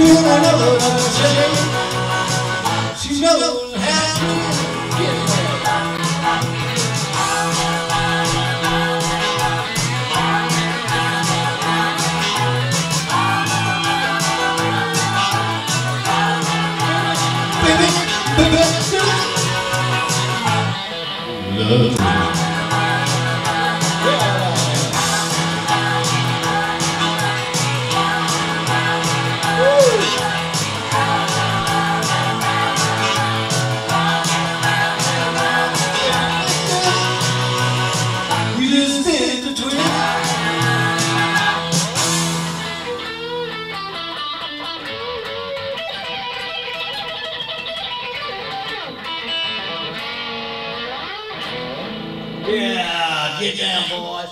She knows how to get baby, baby, love. You just did the twist. Yeah, get down, boys.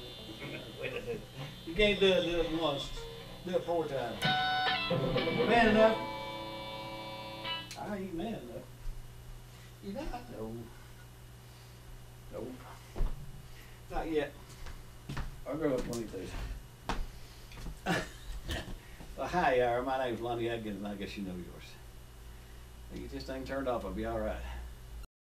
You can't do it once. Do it 4 times. Man enough? I ain't man enough. You not? No. Nope. Not yet. I'll grow up one of these days. Well, hi, my name's Lonnie, ADKINS, and I guess you know yours. You get this thing turned off, I'll be all right.